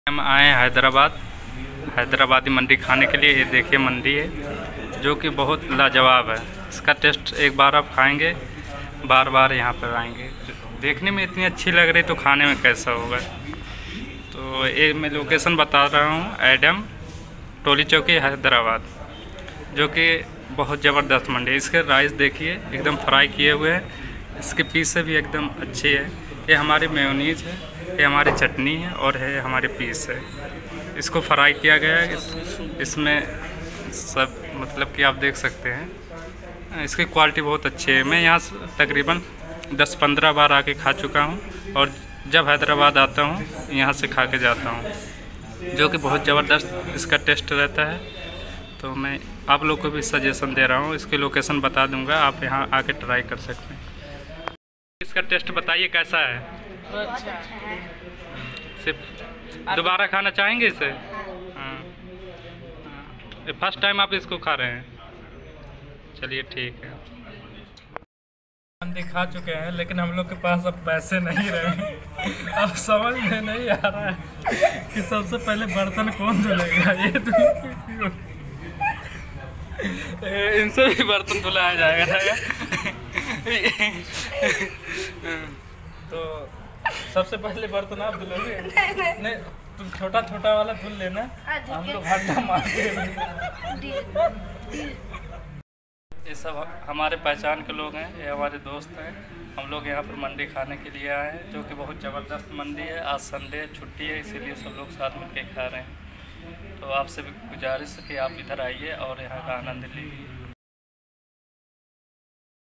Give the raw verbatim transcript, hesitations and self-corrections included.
हम आए हैं हैदराबाद हैदराबादी मंडी खाने के लिए। ये देखिए मंडी है जो कि बहुत लाजवाब है। इसका टेस्ट एक बार आप खाएंगे बार बार यहाँ पर आएंगे। देखने में इतनी अच्छी लग रही तो खाने में कैसा होगा। तो ये मैं लोकेशन बता रहा हूँ, एडम टोली चौकी हैदराबाद, जो कि बहुत ज़बरदस्त मंडी है। इसके राइस देखिए एकदम फ्राई किए हुए हैं, इसके पीस से भी एकदम अच्छी है। ये हमारी मेयोनीज है, ये हमारी चटनी है और है हमारे पीस है। इसको फ्राई किया गया है। इस, इसमें सब मतलब कि आप देख सकते हैं इसकी क्वालिटी बहुत अच्छी है। मैं यहाँ से तकरीबन दस पंद्रह बार आके खा चुका हूँ और जब हैदराबाद आता हूँ यहाँ से खा के जाता हूँ, जो कि बहुत ज़बरदस्त इसका टेस्ट रहता है। तो मैं आप लोग को भी सजेशन दे रहा हूँ, इसकी लोकेशन बता दूँगा, आप यहाँ आके ट्राई कर सकते हैं। इसका टेस्ट बताइए कैसा है। अच्छा है। सिर्फ दोबारा खाना चाहेंगे इसे? हाँ, फर्स्ट टाइम आप इसको खा रहे हैं? चलिए ठीक है। मंडी खा चुके हैं लेकिन हम लोग के पास अब पैसे नहीं रहे। अब समझ में नहीं आ रहा है कि सबसे पहले बर्तन कौन धुलेगा। ये तो इनसे भी बर्तन धुलाया जाएगा। तो सबसे पहले बर्तन आप धुलोगे? नहीं, तुम छोटा छोटा वाला धुल लेना, हम लोग हाथ मारते हैं। ये सब हमारे पहचान के लोग हैं, ये हमारे दोस्त हैं। हम लोग यहाँ पर मंडी खाने के लिए आए हैं, जो कि बहुत ज़बरदस्त मंडी है। आज संडे छुट्टी है, इसीलिए सब लोग साथ मिलकर खा रहे हैं। तो आपसे भी गुजारिश है कि आप इधर आइए और यहाँ का आनंद लीजिए।